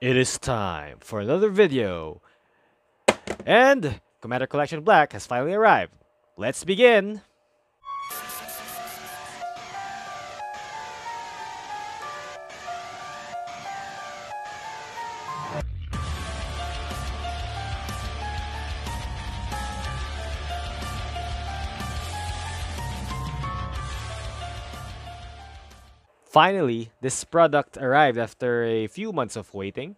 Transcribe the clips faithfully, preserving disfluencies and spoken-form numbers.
It is time for another video, and Commander Collection Black has finally arrived. Let's begin! Finally, this product arrived after a few months of waiting.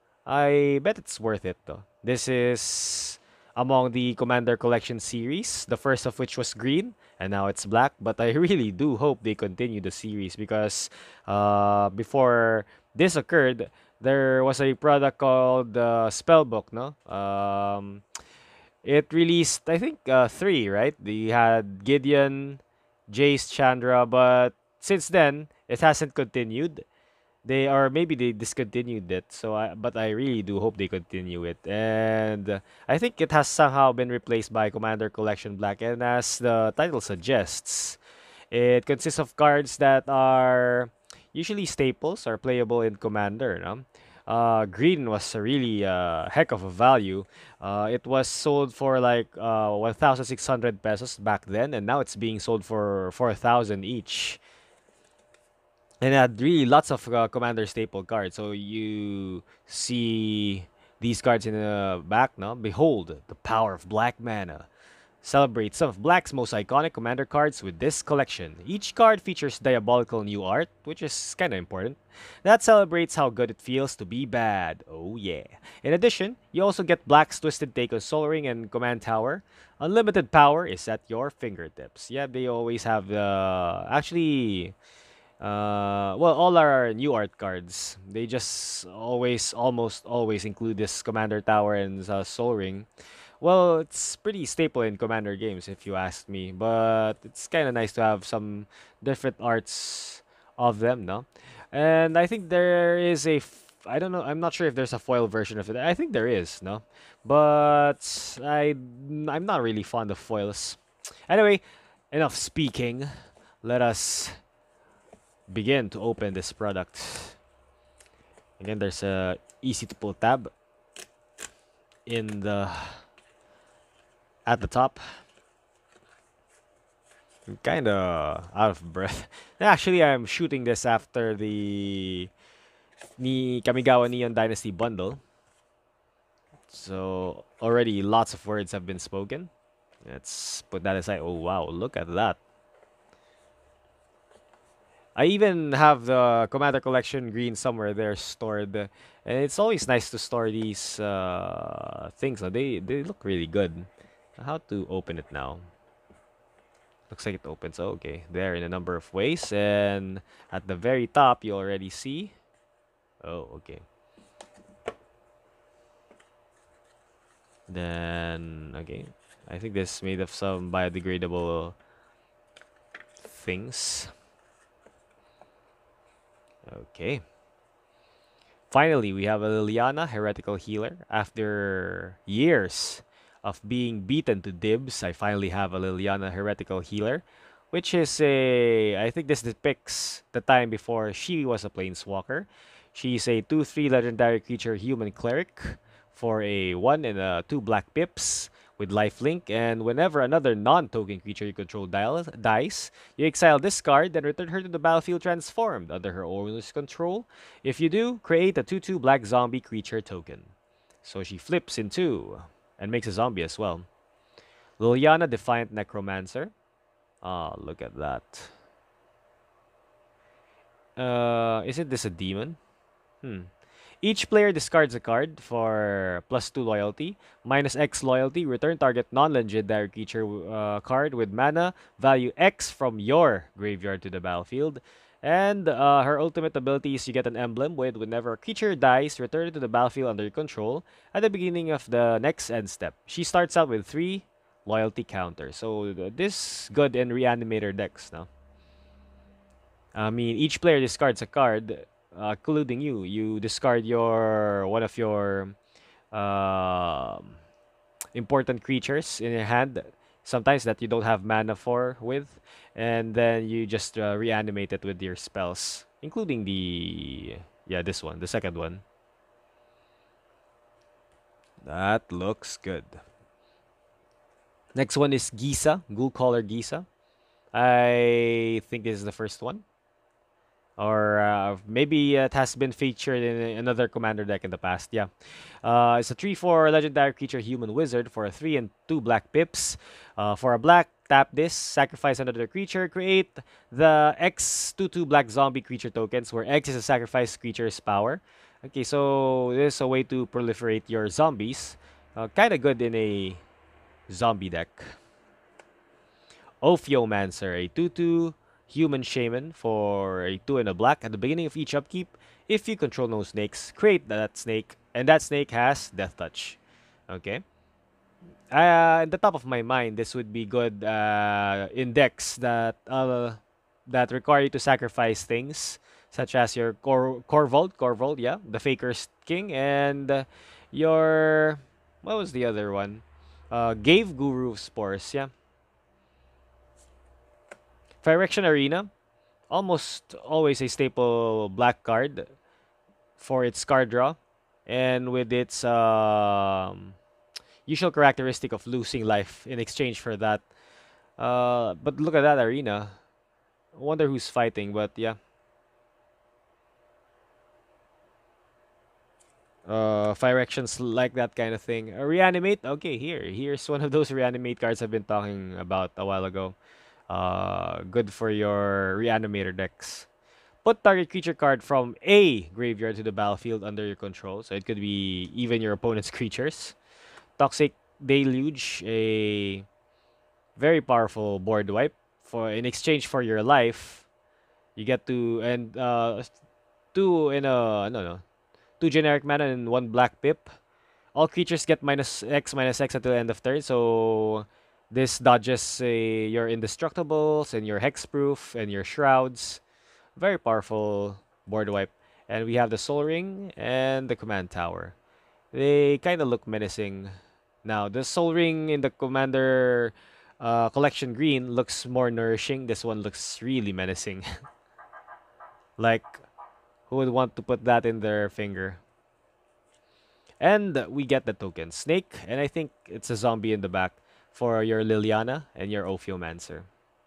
I bet it's worth it though. This is among the Commander Collection series, the first of which was green, and now it's black. But I really do hope they continue the series because uh, before this occurred, there was a product called uh, Spellbook, no? Um, it released, I think, uh, three, right? They had Gideon, Jace, Chandra, but since then, it hasn't continued. They or maybe they discontinued it. So I but I really do hope they continue it. And uh, I think it has somehow been replaced by Commander Collection Black. And as the title suggests, it consists of cards that are usually staples or playable in Commander. No? Uh, green was a really uh, heck of a value. Uh, it was sold for like uh, one thousand six hundred pesos back then, and now it's being sold for four thousand each. And it had really lots of uh, commander staple cards. So you see these cards in the back now. Behold, the power of black mana. Celebrate some of Black's most iconic commander cards with this collection. Each card features diabolical new art, which is kind of important. That celebrates how good it feels to be bad. Oh yeah. In addition, you also get Black's twisted take on Sol Ring and Command Tower. Unlimited power is at your fingertips. Yeah, they always have the... Uh, actually... Uh, well, all our new art cards, they just always, almost always include this Commander Tower and uh, Soul Ring. Well, it's pretty staple in Commander games, if you ask me. But it's kind of nice to have some different arts of them, no? And I think there is a, f- I don't know, I'm not sure if there's a foil version of it. I think there is, no? But I, I'm not really fond of foils. Anyway, enough speaking. Let us begin to open this product. Again, there's a easy to pull tab in the at the top. I'm kind of out of breath. Actually, I'm shooting this after the ni Kamigawa Neon Dynasty bundle. So already lots of words have been spoken. Let's put that aside. Oh wow, look at that. I even have the Commander Collection green somewhere there stored. And it's always nice to store these uh, things. uh, They, they look really good. How to open it now? Looks like it opens. Oh, okay. There in a number of ways. And at the very top, you already see. Oh, okay. Then, okay. I think this is made of some biodegradable things. Okay. Finally, we have a Liliana, Heretical Healer. After years of being beaten to dibs, I finally have a Liliana, Heretical Healer, which is a... I think this depicts the time before she was a Planeswalker. She's a two three legendary creature human cleric for a one and a two black pips with lifelink, and whenever another non-token creature you control dial, dies, you exile this card, then return her to the battlefield transformed under her owner's control. If you do, create a two two black zombie creature token. So she flips in two and makes a zombie as well. Liliana, Defiant Necromancer. Ah, look at that. Uh, isn't this a demon? Hmm. Each player discards a card for plus two loyalty, minus X loyalty. Return target non-legendary creature uh, card with mana value X from your graveyard to the battlefield. And uh, her ultimate ability is you get an emblem with whenever a creature dies, return it to the battlefield under your control at the beginning of the next end step. She starts out with three loyalty counters. So th- this good in reanimator decks now. I mean, each player discards a card, uh, including you. You discard your one of your um important creatures in your hand, sometimes that you don't have mana for with, and then you just uh, reanimate it with your spells, including the yeah this one, the second one. That looks good. Next one is Gisa, Ghoul Caller Gisa. I think this is the first one. Or uh, maybe it has been featured in another commander deck in the past. Yeah. Uh, it's a three four legendary creature human wizard for a three and two black pips. Uh, for a black, tap this, sacrifice another creature, create the X two two black zombie creature tokens, where X is a sacrifice creature's power. Okay, so this is a way to proliferate your zombies. Uh, kind of good in a zombie deck. Ophiomancer, a two two human shaman for a two and a black. At the beginning of each upkeep, if you control no snakes, create that snake, and that snake has Death Touch. Okay. Uh, in the top of my mind, this would be good uh, in decks that uh, that require you to sacrifice things, such as your Cor Corvold, Corvold, yeah, the Faker's King, and uh, your what was the other one? Uh, Gave Guru Spores, yeah. Phyrexian Arena, almost always a staple black card for its card draw, and with its um, usual characteristic of losing life in exchange for that. Uh, but look at that arena. I wonder who's fighting, but yeah. Uh, Phyrexians like that kind of thing. Uh, reanimate? Okay, here. Here's one of those reanimate cards I've been talking about a while ago. Uh, good for your reanimator decks. Put target creature card from a graveyard to the battlefield under your control. So it could be even your opponent's creatures. Toxic Deluge, a very powerful board wipe. For in exchange for your life, you get to and uh two in a no no two generic mana and one black pip. All creatures get minus X minus X until end of turn. So this dodges uh, your indestructibles and your hexproof and your shrouds. Very powerful board wipe. And we have the Soul Ring and the Command Tower. They kind of look menacing. Now, the Soul Ring in the Commander uh, Collection Green looks more nourishing. This one looks really menacing. Like, who would want to put that in their finger? And we get the token Snake, and I think it's a zombie in the back for your Liliana and your Ophiomancer.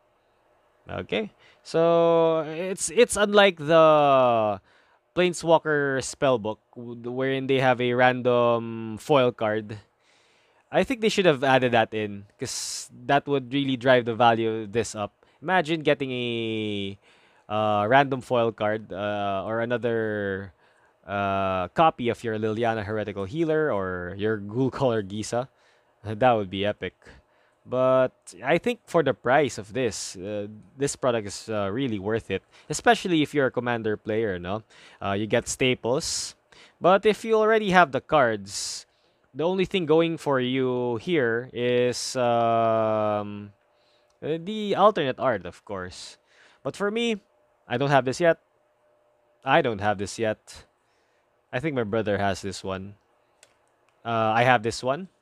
Okay, so it's it's unlike the Planeswalker spellbook, wherein they have a random foil card. I think they should have added that in, because that would really drive the value of this up. Imagine getting a uh, random foil card uh, or another uh, copy of your Liliana Heretical Healer or your Ghoul Color Gisa. That would be epic. But I think for the price of this, uh, this product is uh, really worth it. Especially if you're a commander player, no? Uh, you get staples. But if you already have the cards, the only thing going for you here is um, uh, the alternate art, of course. But for me, I don't have this yet. I don't have this yet. I think my brother has this one. Uh, I have this one.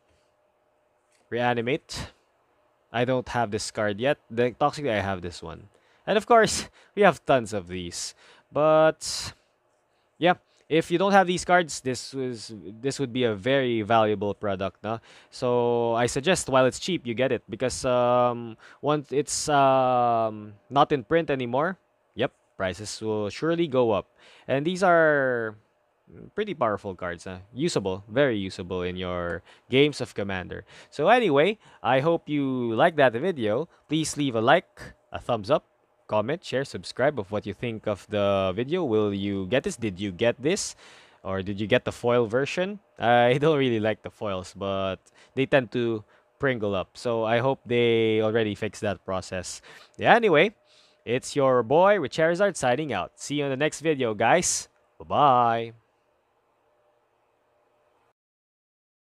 Reanimate. I don't have this card yet. The Toxic, I have this one. And of course, we have tons of these. But yeah, if you don't have these cards, this was this would be a very valuable product, no? So I suggest while it's cheap, you get it because um once it's um not in print anymore, yep, prices will surely go up. And these are pretty powerful cards, huh? Usable, very usable in your games of Commander. So anyway, I hope you like that video. Please leave a like, a thumbs up, comment, share, subscribe of what you think of the video. Will you get this? Did you get this? Or did you get the foil version? I don't really like the foils, but they tend to pringle up. So I hope they already fixed that process. Yeah, anyway, it's your boy, Charizard, signing out. See you in the next video, guys. Bye-bye.